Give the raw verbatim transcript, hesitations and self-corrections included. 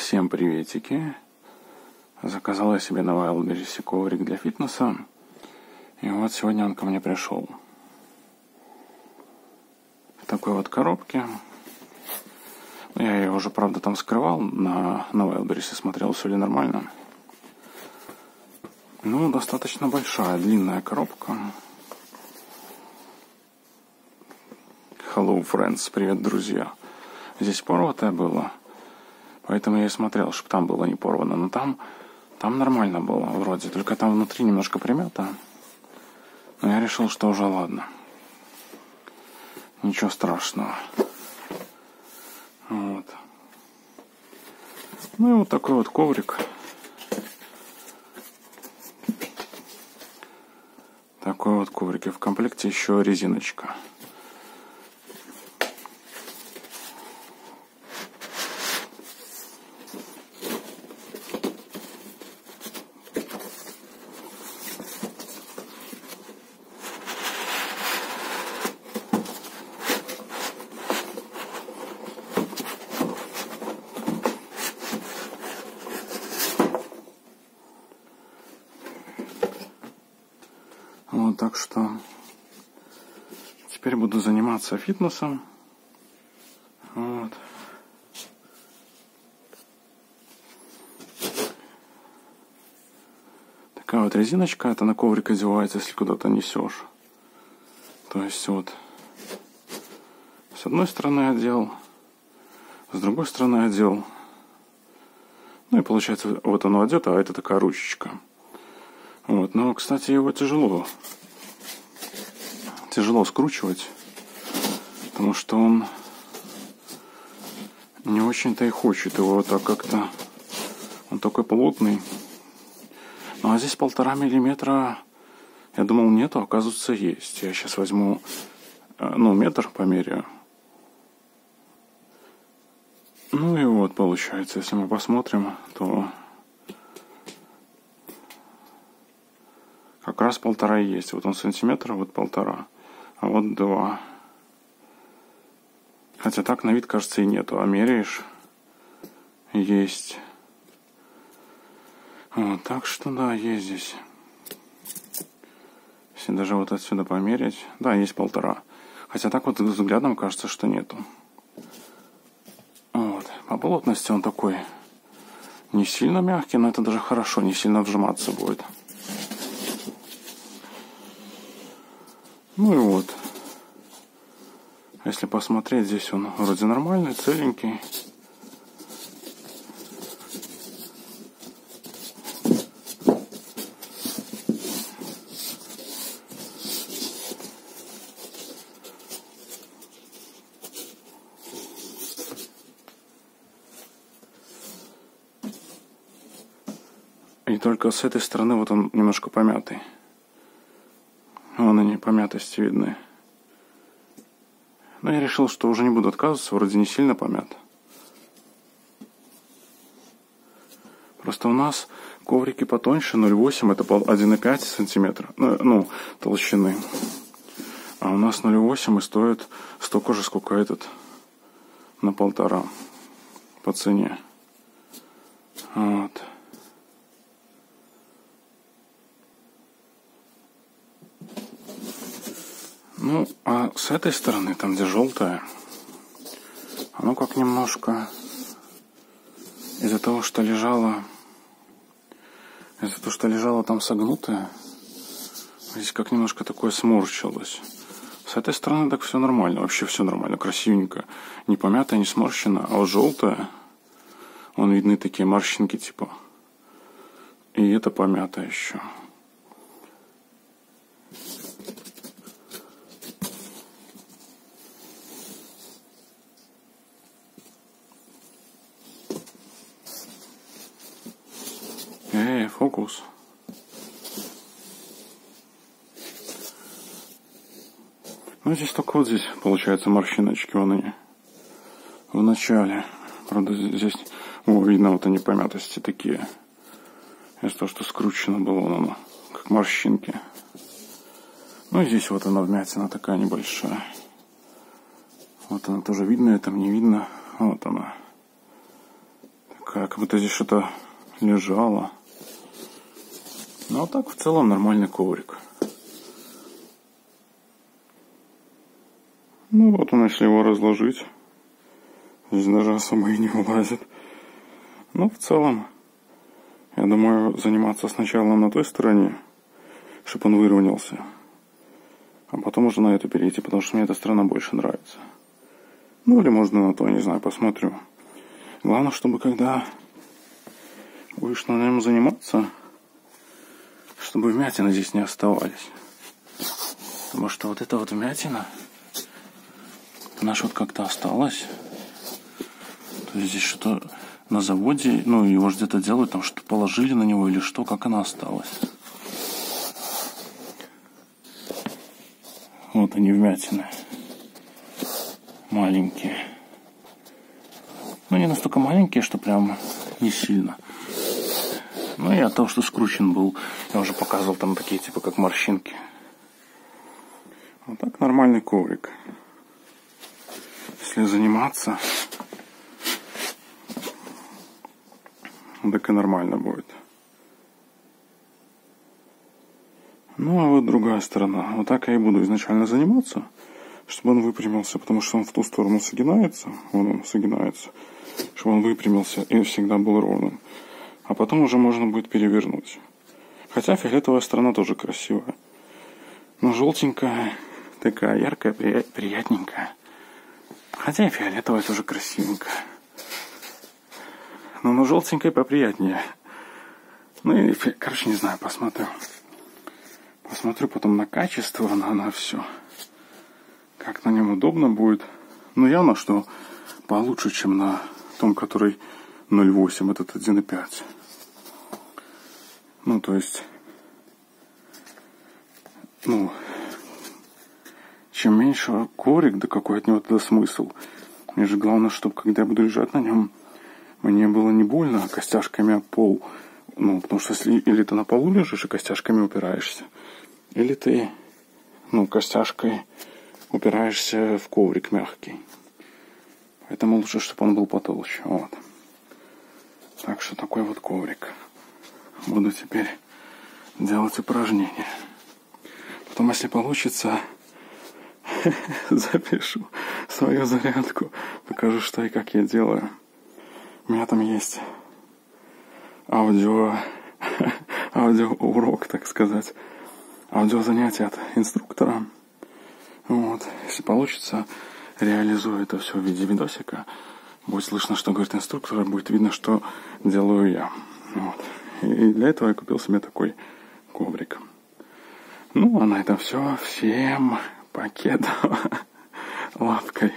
Всем приветики. Заказал я себе на Wildberries коврик для фитнеса. И вот сегодня он ко мне пришел. В такой вот коробке. Я ее уже, правда, там скрывал на, на Wildberries и смотрел, все ли нормально. Ну, достаточно большая, длинная коробка. Hello, friends. Привет, друзья. Здесь порватое было. Поэтому я и смотрел, чтобы там было не порвано. Но там, там нормально было вроде. Только там внутри немножко примято. Но я решил, что уже ладно. Ничего страшного. Вот. Ну и вот такой вот коврик. Такой вот коврик. И в комплекте еще резиночка. Вот, так что теперь буду заниматься фитнесом. Вот. Такая вот резиночка, это на коврик одевается, если куда-то несешь. То есть вот с одной стороны одел, с другой стороны одел. Ну и получается, вот оно одето, а это такая ручечка. Вот, но, кстати, его тяжело, тяжело скручивать, потому что он не очень-то и хочет его так как-то, он такой плотный. Ну, а здесь полтора миллиметра, я думал, нету, оказывается, есть. Я сейчас возьму, ну, метр померяю. Ну и вот, получается, если мы посмотрим, то как раз полтора и есть. Вот он сантиметр, вот полтора. А вот два. Хотя так на вид, кажется, и нету. А меряешь, есть. Вот, так что да, есть здесь. Если даже вот отсюда померить. Да, есть полтора. Хотя так вот взглядом кажется, что нету. Вот. По плотности он такой не сильно мягкий, но это даже хорошо, не сильно вжиматься будет. Ну и вот. Если посмотреть, здесь он вроде нормальный, целенький. И только с этой стороны вот он немножко помятый. Вон они, помятости видны. Но я решил, что уже не буду отказываться, вроде не сильно помят. Просто у нас коврики потоньше, ноль восемь, это один и пять сантиметра, ну, ну, толщины. А у нас ноль восемь и стоит столько же, сколько этот, на полтора по цене. Вот. Ну, а с этой стороны, там где желтое, оно как немножко из-за того, что лежало, из-за того, что лежало там согнутое, здесь как немножко такое сморщилось. С этой стороны так все нормально, вообще все нормально, красивенько. Не помятое, не сморщено, а вот желтое, вон видны такие морщинки типа. И это помятое еще. Эй, фокус. Ну, здесь только вот здесь, получается, морщиночки, вон они. В начале. Правда, здесь, о, видно, вот они помятости такие. Из-за того, что скручено было, вон оно, как морщинки. Ну, и здесь вот она вмятина такая небольшая. Вот она тоже видно, это не видно. Вот она. такая, как будто здесь что-то лежало. Ну, а так в целом нормальный коврик. Ну, вот он, если его разложить, здесь даже особо и не влазит. Ну, в целом, я думаю, заниматься сначала на той стороне, чтобы он выровнялся. А потом уже на эту перейти, потому что мне эта сторона больше нравится. Ну, или можно на то, не знаю, посмотрю. Главное, чтобы когда будешь на нем заниматься, чтобы вмятины здесь не оставались. Потому что вот эта вот вмятина, она вот как-то осталась. То есть здесь что-то на заводе, ну, его же где-то делают, там что-то положили на него или что, как она осталась. Вот они, вмятины. Маленькие. Ну, не настолько маленькие, что прям не сильно. Ну, и от того, что скручен был, я уже показывал там такие, типа, как морщинки. Вот так нормальный коврик. Если заниматься, так и нормально будет. Ну, а вот другая сторона. Вот так я и буду изначально заниматься, чтобы он выпрямился, потому что он в ту сторону согинается, вон он согинается, чтобы он выпрямился и всегда был ровным. А потом уже можно будет перевернуть. Хотя фиолетовая сторона тоже красивая. Но желтенькая, такая яркая, приятненькая. Хотя и фиолетовая тоже красивенькая. Но, но желтенькая поприятнее. Ну и, короче, не знаю, посмотрю. Посмотрю потом на качество, на, на все. Как на нем удобно будет. Ну, явно, что получше, чем на том, который ноль восемь, этот один и пять. Ну, то есть, ну, чем меньше коврик, да какой от него тогда смысл. Мне же главное, чтобы, когда я буду лежать на нем, мне было не больно костяшками об пол. Ну, потому что если или ты на полу лежишь и костяшками упираешься, или ты, ну, костяшкой упираешься в коврик мягкий. Поэтому лучше, чтобы он был потолще. Вот. Так что такой вот коврик. Буду теперь делать упражнения. Потом, если получится, запишу свою зарядку. Покажу, что и как я делаю. У меня там есть аудио, аудиоурок, так сказать. Аудиозанятие от инструктора. Вот. Если получится, реализую это все в виде видосика. Будет слышно, что говорит инструктор, будет видно, что делаю я. Вот. И для этого я купил себе такой коврик. Ну, а на этом все. Всем покедова лапкой.